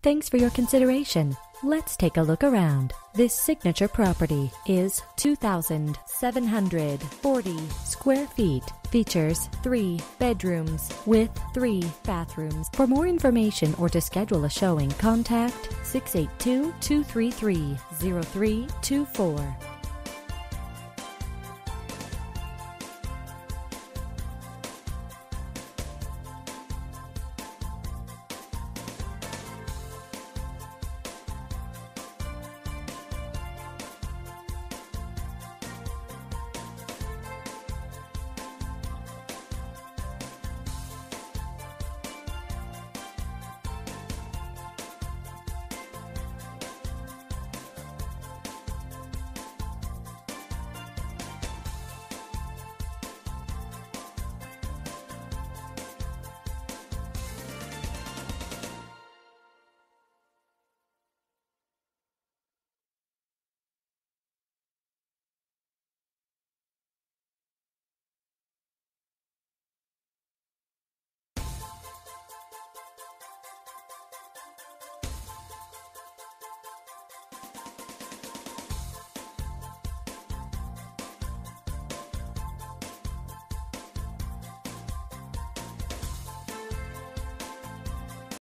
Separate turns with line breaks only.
Thanks for your consideration. Let's take a look around. This signature property is 2,740 square feet. Features 3 bedrooms with 3 bathrooms. For more information or to schedule a showing, contact 682-233-0324.